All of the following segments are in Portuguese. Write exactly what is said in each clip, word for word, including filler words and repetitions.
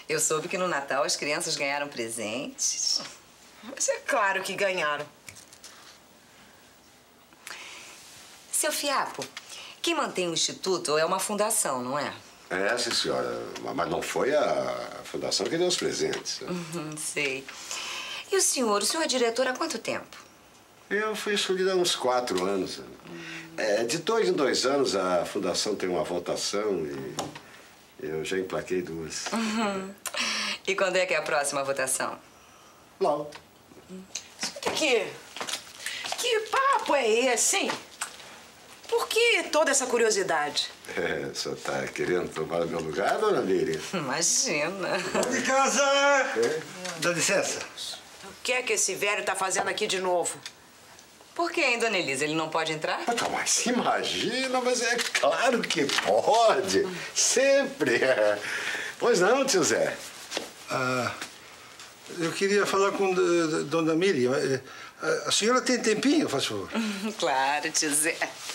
Eu soube que no Natal as crianças ganharam presentes. Mas é claro que ganharam. Seu Fiapo, quem mantém o Instituto é uma fundação, não é? É, sim, senhora. Mas não foi a fundação que deu os presentes. Uhum, sei. E o senhor? O senhor é diretor há quanto tempo? Eu fui escolhido há uns quatro anos. Hum. É, de dois em dois anos, a fundação tem uma votação e eu já emplaquei duas. Uhum. E quando é que é a próxima votação? Logo. Escuta aqui. Que papo é esse, hein? Por que toda essa curiosidade? É, o senhor tá querendo tomar o meu lugar, dona Miriam? Imagina. De casa! É? Dá licença. O que é que esse velho tá fazendo aqui de novo? Por que, hein, dona Elisa? Ele não pode entrar? Ah, mas imagina, mas é claro que pode. Sempre. Pois não, tio Zé? Ah, eu queria falar com a dona Miriam. A senhora tem tempinho, faz favor? Claro, tio Zé.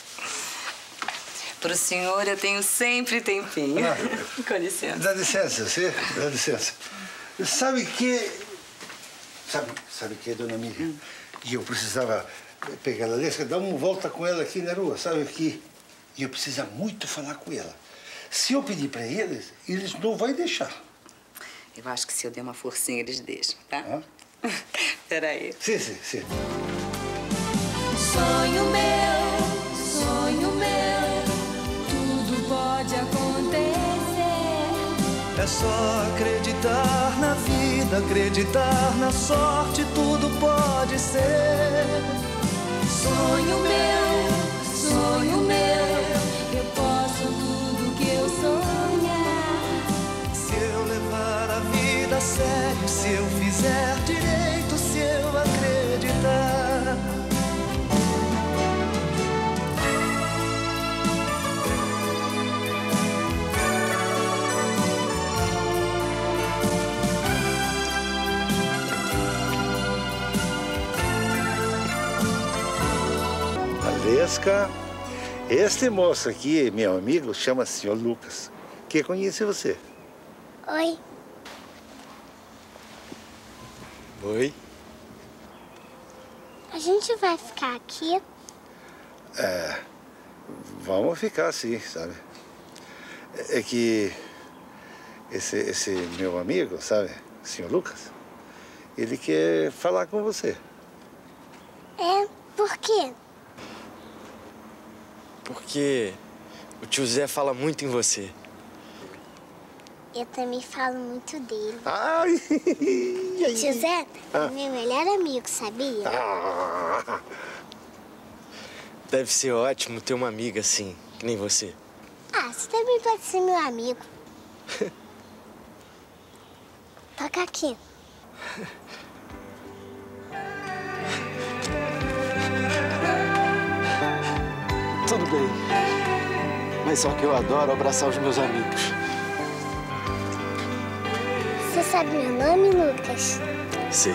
Pro senhor eu tenho sempre tempinho. Ah, com licença. Dá licença, sim? Dá licença. Sabe que... Sabe, sabe que, dona Miriam? Hum. E eu precisava pegar a Lesca, dar uma volta com ela aqui na rua, sabe que? E eu preciso muito falar com ela. Se eu pedir para eles, eles não vão deixar. Eu acho que se eu der uma forcinha, eles deixam, tá? Ah? Peraí. Sim, sim, sim. Sonho meu, sonho meu, tudo pode acontecer. É só acreditar na vida, acreditar na sorte, tudo pode ser. Sonho meu, sonho meu, eu posso tudo que eu sonhar. Se eu levar a vida a sério, se eu fizer direito, se eu acreditar. Lesca, este moço aqui, meu amigo, chama-se senhor Lucas, que conhece você. Oi. Oi. A gente vai ficar aqui? É, vamos ficar assim, sabe? É que esse, esse meu amigo, sabe, senhor Lucas, ele quer falar com você. É, por quê? Porque o tio Zé fala muito em você. Eu também falo muito dele. Ai! O tio Zé ah. é meu melhor amigo, sabia? Ah. Deve ser ótimo ter uma amiga assim, que nem você. Ah, você também pode ser meu amigo. Toca aqui. Tudo bem. Mas só que eu adoro abraçar os meus amigos. Você sabe meu nome, Lucas? Sei.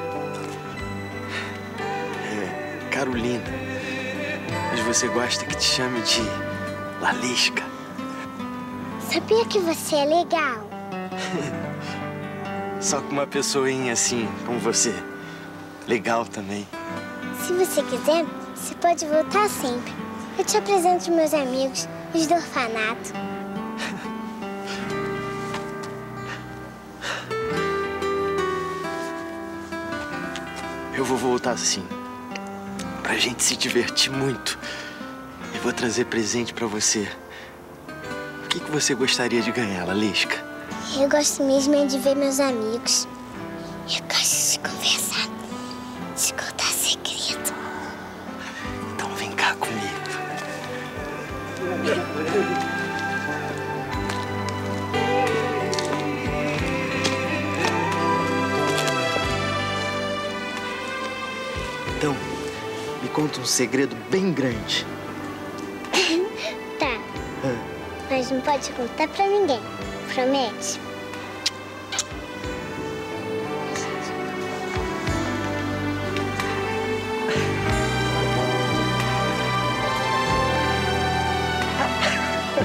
É Carolina. Mas você gosta que te chame de Lalisca. Sabia que você é legal? Só com uma pessoinha assim, como você. Legal também. Se você quiser, você pode voltar sempre. Eu te apresento os meus amigos, os do orfanato. Eu vou voltar sim. Pra gente se divertir muito. Eu vou trazer presente pra você. O que, que você gostaria de ganhar, Lalisca? Eu gosto mesmo é de ver meus amigos. Eu gosto de conversar, de contar segredo. Então vem cá comigo. Então, me conta um segredo bem grande. Tá. Ah. Mas não pode contar pra ninguém. Promete?